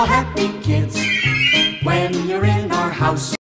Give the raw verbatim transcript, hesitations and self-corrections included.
all happy kids when you're in our house.